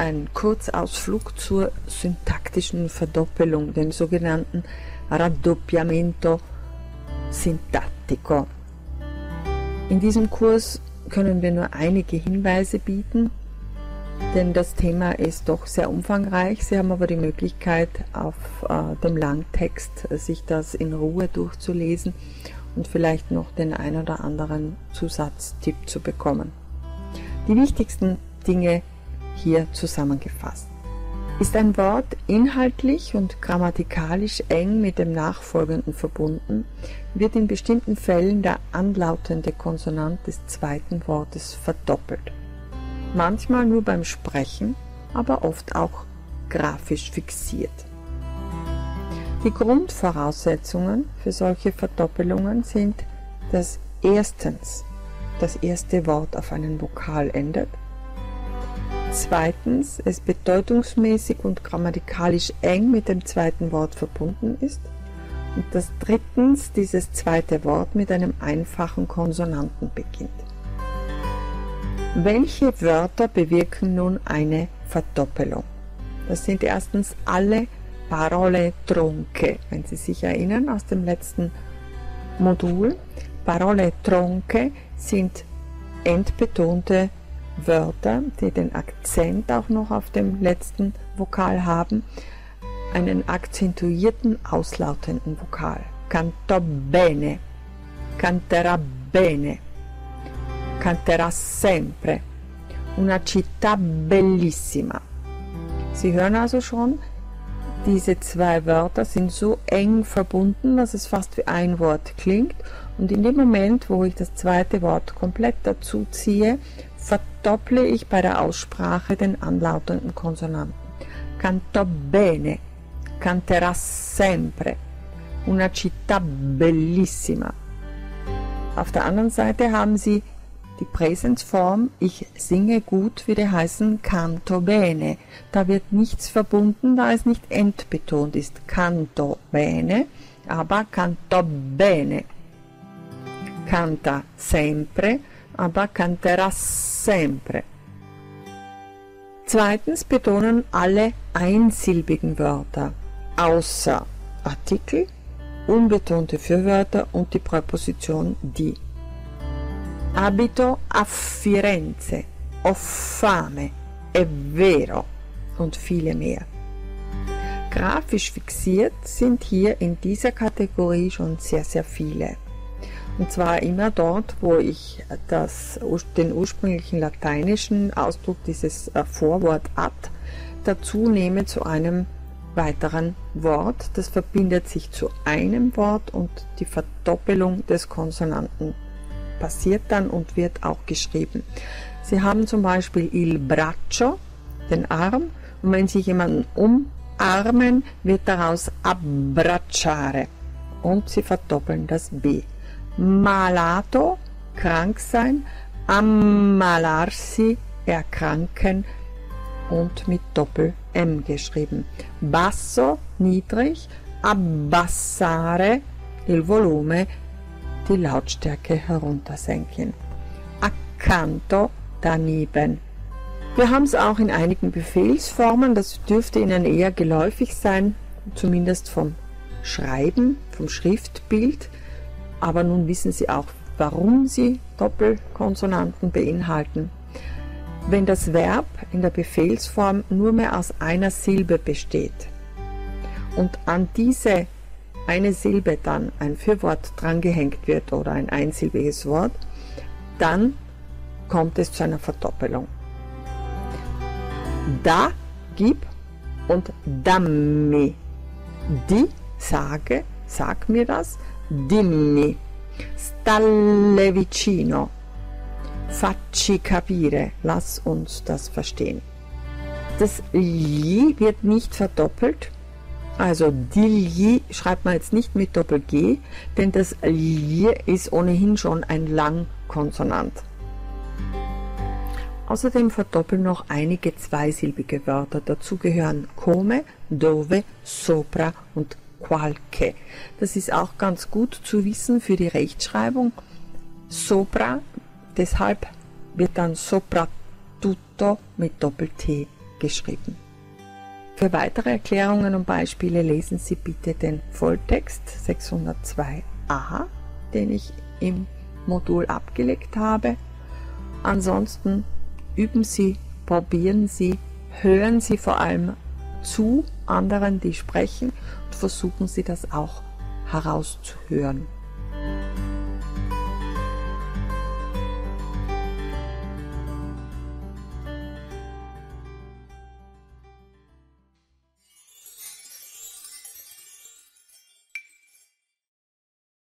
ein Kurzausflug zur syntaktischen Verdoppelung, dem sogenannten Raddoppiamento Sintattico. In diesem Kurs können wir nur einige Hinweise bieten, denn das Thema ist doch sehr umfangreich. Sie haben aber die Möglichkeit, auf dem Langtext sich das in Ruhe durchzulesen und vielleicht noch den ein oder anderen Zusatztipp zu bekommen. Die wichtigsten Dinge hier zusammengefasst. Ist ein Wort inhaltlich und grammatikalisch eng mit dem nachfolgenden verbunden, wird in bestimmten Fällen der anlautende Konsonant des zweiten Wortes verdoppelt. Manchmal nur beim Sprechen, aber oft auch grafisch fixiert. Die Grundvoraussetzungen für solche Verdoppelungen sind, dass erstens das erste Wort auf einen Vokal endet, zweitens es bedeutungsmäßig und grammatikalisch eng mit dem zweiten Wort verbunden ist und dass drittens dieses zweite Wort mit einem einfachen Konsonanten beginnt. Welche Wörter bewirken nun eine Verdoppelung? Das sind erstens alle Parole tronche, wenn Sie sich erinnern aus dem letzten Modul. Parole tronche sind endbetonte Wörter, die den Akzent auch noch auf dem letzten Vokal haben, einen akzentuierten, auslautenden Vokal. Canto bene, canterà bene, canterà sempre, una città bellissima. Sie hören also schon, diese zwei Wörter sind so eng verbunden, dass es fast wie ein Wort klingt, und in dem Moment, wo ich das zweite Wort komplett dazu ziehe, verdopple ich bei der Aussprache den anlautenden Konsonanten. Canto bene, canterà sempre, una città bellissima. Auf der anderen Seite haben Sie die Präsensform, ich singe gut, würde heißen canto bene. Da wird nichts verbunden, da es nicht endbetont ist. Canto bene, aber canto bene. Canta sempre, aber canterà sempre. Zweitens betonen alle einsilbigen Wörter, außer Artikel, unbetonte Fürwörter und die Präposition die. Abito a Firenze, ho fame, è vero und viele mehr. Grafisch fixiert sind hier in dieser Kategorie schon sehr, sehr viele. Und zwar immer dort, wo ich den ursprünglichen lateinischen Ausdruck, dieses Vorwort ad, dazu nehme zu einem weiteren Wort. Das verbindet sich zu einem Wort und die Verdoppelung des Konsonanten passiert dann und wird auch geschrieben. Sie haben zum Beispiel il braccio, den Arm, und wenn Sie jemanden umarmen, wird daraus abbracciare und Sie verdoppeln das B. Malato, krank sein, ammalarsi, erkranken und mit Doppel-M geschrieben. Basso, niedrig, abbassare, il volume, die Lautstärke heruntersenken. Accanto, daneben. Wir haben es auch in einigen Befehlsformen, das dürfte Ihnen eher geläufig sein, zumindest vom Schreiben, vom Schriftbild. Aber nun wissen Sie auch, warum sie Doppelkonsonanten beinhalten. Wenn das Verb in der Befehlsform nur mehr aus einer Silbe besteht und an diese eine Silbe dann ein Fürwort drangehängt wird oder ein einsilbiges Wort, dann kommt es zu einer Verdoppelung. Da, gib und dammi. Die, sage, sag mir das. Dimmi, stalle vicino, facci capire, lass uns das verstehen. Das Li wird nicht verdoppelt, also Digli schreibt man jetzt nicht mit Doppel-G, denn das Li ist ohnehin schon ein Langkonsonant. Außerdem verdoppeln noch einige zweisilbige Wörter, dazu gehören come, dove, sopra und qualche. Das ist auch ganz gut zu wissen für die Rechtschreibung. Sopra, deshalb wird dann soprattutto mit Doppel-T geschrieben. Für weitere Erklärungen und Beispiele lesen Sie bitte den Volltext 602a, den ich im Modul abgelegt habe. Ansonsten üben Sie, probieren Sie, hören Sie vor allem zu anderen, die sprechen, und versuchen Sie das auch herauszuhören.